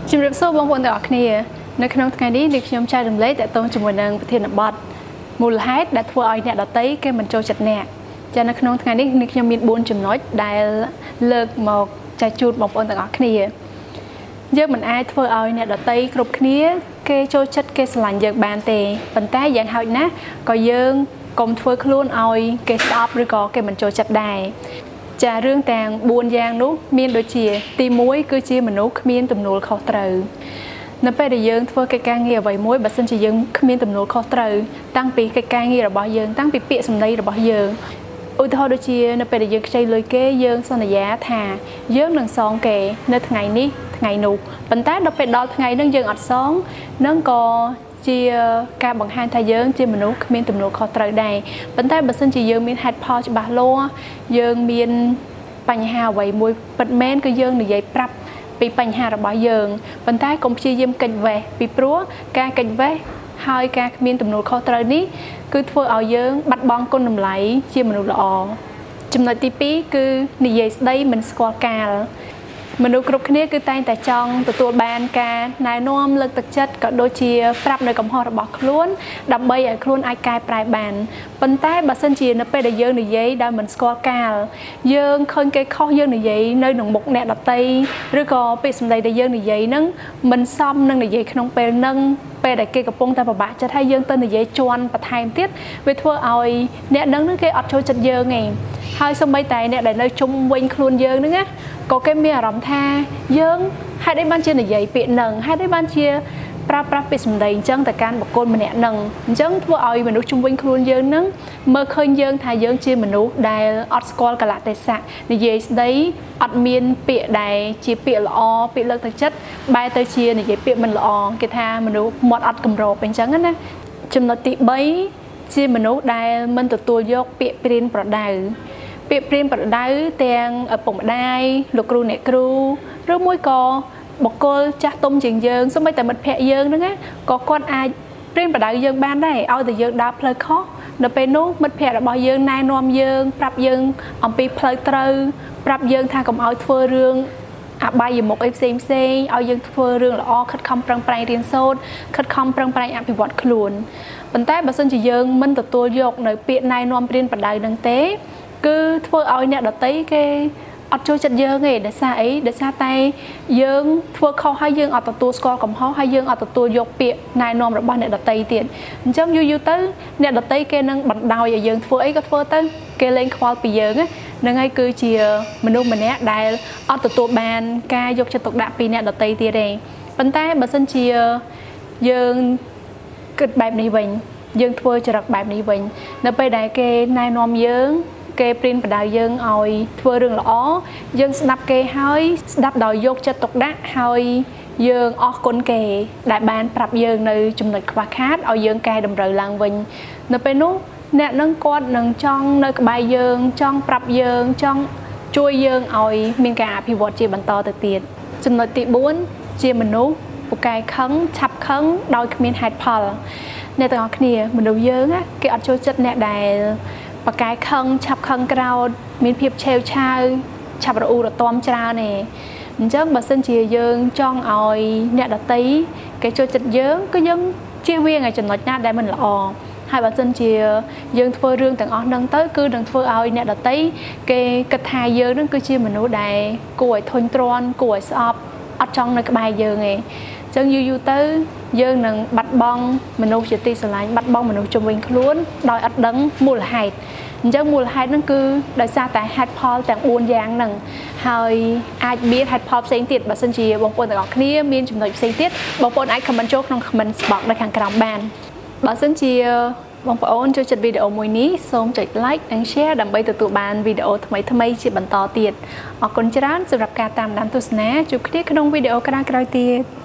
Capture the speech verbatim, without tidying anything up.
ជំរាបសួរបងប្អូនទាំងអស់គ្នានៅក្នុងថ្ងៃនេះនេះខ្ញុំចែករំលែកតទៅជាមួយនឹងប្រធានបទមូលហេតុដែលធ្វើឲ្យអ្នកដតីគេមិនចូលចិត្តអ្នកចានៅក្នុងថ្ងៃនេះនេះខ្ញុំមានbốnចំណុចដែលលើកមកចែកជូនបងប្អូនទាំងអស់គ្នាយើងមិនអាចធ្វើឲ្យអ្នកដតីគ្រប់គ្នាគេចូលចិត្តគេស្រឡាញ់យើងបានទេប៉ុន្តែយ៉ាងហោចណាស់ក៏យើងកុំធ្វើខ្លួនឲ្យគេស្អប់ឬក៏គេមិនចូលចិត្តដែរចារឿងទាំងbốnយ៉ាងនោះមានដូចជាទីមួយគឺជាមនុស្សគ្មានទំនួលខុសត្រូវនៅពេលដែលយើងធ្វើកិច្ចការងារអ្វីមួយបើសិនជាយើងគ្មានទំនួលខុសត្រូវតាំងពីកិច្ចការងាររបស់យើងតាំងពីពាក្យសម្ដីរបស់យើងឧទាហរណ៍ដូចជានៅពេលដែលយើងខ្ចីលុយគេយើងសន្យាថាយើងនឹងសងគេនៅថ្ងៃនេះថ្ងៃនោះប៉ុន្តែដល់ពេលដល់ថ្ងៃហ្នឹងយើងអត់សងនឹងក៏ជាការបង្ហាញថាយើងជាមនុស្សគ្មានទំនួលខុសត្រូវដែរប៉ុន្តែបើសិនជាយើងមានហេតុផលច្បាស់លាស់យើងមានបញ្ហាអ្វីមួយពិតមែនគឺយើងនិយាយប្រាប់ពីបញ្ហារបស់យើងប៉ុន្តែកុំព្យាយាមកិច្ចវេះពីព្រោះការកិច្ចវេះហើយការគ្មានទំនួលខុសត្រូវនេះគឺធ្វើឲ្យយើងបាត់បង់គុណតម្លៃជាមនុស្សល្អចំណុចទីពីរគឺនិយាយស្ដីមិនស្គាល់កាលមនុស្សគ្រប់គ្នាគឺតែងតែចង់ទទួលបានការណែនាំលើកទឹកចិត្តក៏ដូចជាប្រាប់នៅកំហុសរបស់ខ្លួនដើម្បីឲ្យខ្លួនអាចកែប្រែបានប៉ុន្តែបើសិនជានៅពេលដែលយើងនិយាយដោយមិនស្គាល់កាលយើងឃើញគេខុសយើងនិយាយនៅក្នុងមុខអ្នកដតីឬក៏ពាក្យសម្ដីដែលយើងនិយាយហ្នឹងមិនសមនឹងនិយាយក្នុងពេលហ្នឹងពេលដែលគេកំពុងតែពិបាកចិត្តហើយយើងទៅនិយាយជន់បន្ថែមទៀតវាធ្វើឲ្យអ្នកហ្នឹងគេអត់ចូលចិត្តយើងទេហើយសូម្បីតែអ្នកដែលនៅជុំវិញខ្លួនយើងហ្នឹងណាក៏គេមានអារម្មណ៍ថាយើងហេតុអីបានជានិយាយពាក្យហ្នឹងហេតុអីបានជាប្រើប្រាស់ពាក្យសម្ដីអញ្ចឹងទៅកាន់បុគ្គលម្នាក់ហ្នឹងអញ្ចឹងធ្វើឲ្យមនុស្សជុំវិញខ្លួនយើងហ្នឹងមើលឃើញយើងថាយើងជាមនុស្សដែលអត់ស្គាល់កលៈទេសៈនិយាយស្ដីអត់មានពាក្យដែលជាពាក្យល្អពាក្យលើកទឹកចិត្តបែរទៅជានិយាយពាក្យមិនល្អគេថាមនុស្សមាត់អត់កម្របអញ្ចឹងណាចំណុចទីបីជាមនុស្សដែលមិនទទួលយកពាក្យព្រានប្រដៅពាក្យព្រានប្រដៅទាំងឪពុកម្ដាយលោកគ្រូអ្នកគ្រូឬមួយក៏បុគ្គលចាស់ទុំជាងយើងសូម្បីតែមិត្តភ័ក្តិយើងហ្នឹងណាក៏គាត់អាចព្រានប្រដៅយើងបានដែរឲ្យតែយើងដើរផ្លូវខុសនៅពេលនោះមិត្តភ័ក្តិរបស់យើងណែនាំយើងប្រាប់យើងអំពីផ្លូវត្រូវប្រាប់យើងថាកុំឲ្យធ្វើរឿងអបាយមុខអីផ្សេងផ្សេងឲ្យយើងធ្វើរឿងល្អខិតខំប្រឹងប្រែងរៀនសូត្រខិតខំប្រឹងប្រែងអភិវឌ្ឍខ្លួនប៉ុន្តែបើសិនជាយើងមិនទទួលយកនៅពាក្យណែនាំព្រានប្រដៅហ្នឹងទេគឺធ្វើឲ្យអ្នកដតីគេអត់ចូលចិត្តយើងទេដោយសារអីដោយសារតែយើងធ្វើខុសហើយយើងអត់ទទួលស្គាល់កំហុសហើយយើងអត់ទទួលយកពាក្យណែនាំរបស់អ្នកដតីទៀតអញ្ចឹងយូរយូរទៅអ្នកដតីគេនឹងបណ្ដោយឲ្យយើងធ្វើអីក៏ធ្វើទៅគេលែងខ្វល់ពីយើងហ្នឹងហើយគឺជាមនុស្សម្នាក់ដែលអត់ទទួលបានការយកចិត្តទុកដាក់ពីអ្នកដតីទៀតទេប៉ុន្តែបើសិនជាយើងគិតបែបនេះវិញយើងធ្វើចរិតបែបនេះវិញនៅពេលដែលគេណែនាំយើងគេព្រានប្រដៅយើងឲ្យធ្វើរឿងល្អយើងស្ដាប់គេហើយស្ដាប់ដោយយកចិត្តទុកដាក់ហើយយើងអរគុណគេដែលបានប្រាប់យើងនៅចំណុចខ្វះខាតឲ្យយើងកែតម្រូវឡើងវិញនៅពេលនោះអ្នកនឹងគាត់នឹងចង់នៅក្បែរយើងចង់ប្រាប់យើងចង់ជួយយើងឲ្យមានការអភិវឌ្ឍជាបន្តទៅទៀតចំណុចទីបួនជាមនុស្សពូកែខឹងឆាប់ខឹងដោយគ្មានហេតុផលអ្នកទាំងអស់គ្នាមនុស្សយើងគេអត់ចូលចិត្តអ្នកដែលបកែខឹងឆាប់ខឹងក្រោតមានភាពឆេវឆាវឆាប់រអ៊ូរទាំច្រើនទេអញ្ចឹងបើសិនជាយើងចង់ឲ្យអ្នកដតីគេចូលចិត្តយើងគឺយើងជៀសវាងឲ្យចំណុចណាដែលមិនល្អហើយបើសិនជាយើងធ្វើរឿងទាំងអស់ហ្នឹងទៅគឺនឹងធ្វើឲ្យអ្នកដតីគេគិតថាយើងហ្នឹងគឺជាមនុស្សដែលគួរឲ្យធុញទ្រាន់គួរឲ្យស្អប់អត់ចង់នៅក្បែរយើងទេអញ្ចឹងយូរយូរទៅយើងនឹងបាត់បង់មនុស្សជាទីស្រឡាញ់បាត់បង់មនុស្សជុំវិញខ្លួនដោយអត់ដឹងមូលហេតុអញ្ចឹងមូលហេតុហ្នឹងគឺដោយសារតែហេតុផលទាំងបួនយ៉ាងហ្នឹងហើយអាចមានហេតុផលផ្សេងទៀតបើសិនជាបងប្អូនទាំងអស់គ្នាមានចំណុចផ្សេងទៀតបងប្អូនអាច comment ចូលក្នុង comment box នៅខាងក្រោមបានបើសិនជាបងប្អូនចូលចិត្តវីដេអូមួយនេះសូមចុច like និង share ដើម្បីទទួលបានវីដេអូថ្មីៗជាបន្តទៀតអរគុណច្រើនសម្រាប់ការតាមដានទស្សនាជួបគ្នាក្នុងវីដេអូក្រោយៗទៀត